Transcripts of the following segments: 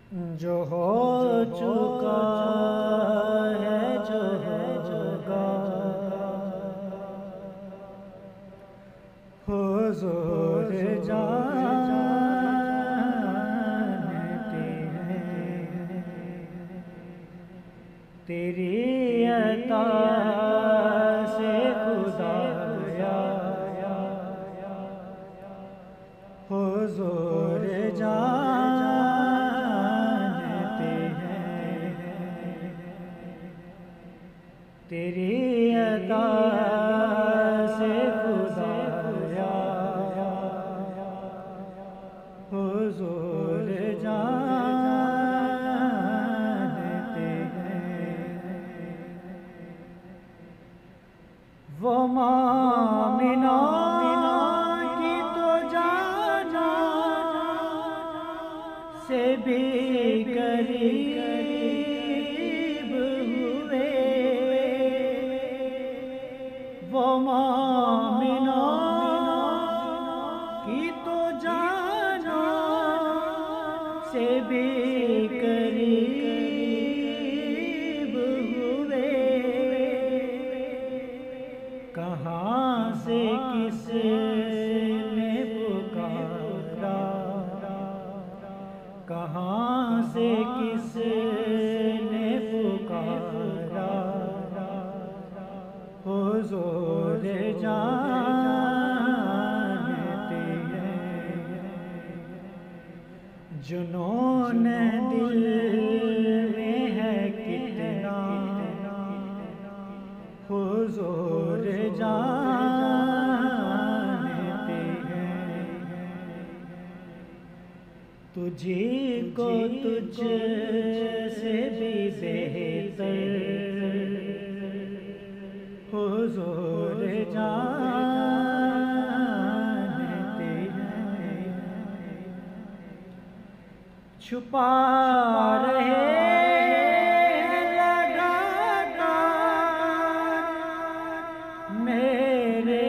जो हो चुका है जो होगा हुजूर जानते हैं। तेरी अता से खुदाया हुजूर जानते हैं। तेरी अता से खुदाया हुजूर जानते हैं। वो मोमिना की तो जाना से भी करीब हुए। वो मोमिना की तो जाना से भी करीब हुए। कहाँ से किसने पुकारा, कहाँ से किसने पुकारा हुजूर जानते हैं। जुनून दिल में है कितना हुजूर जानते हैं। तुझे को तुझ से भी बेहतर हुजूर जानते हैं। छुपा रहे मेरे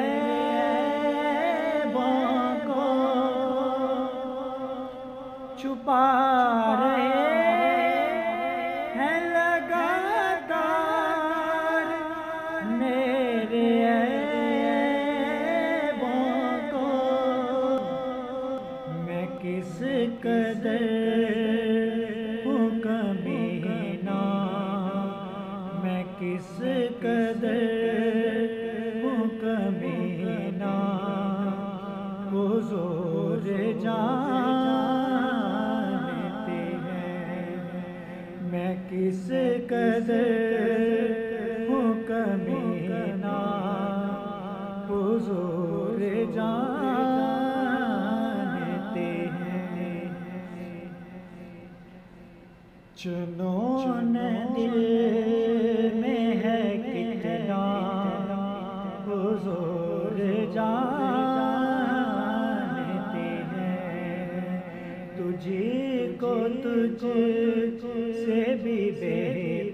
ऐबों को, छुपा रहे हैं लगातार मेरे ऐबों को। मैं किस कदर हूँ कमीना, मैं किस कदर कमीना हुजूर जानते हैं। मैं किस कदर हूँ कमीना हुजूर जानते हैं। जुनून दिल में है कितना हुजूर जानते हैं। तुझे को तुझ से भी बेहतर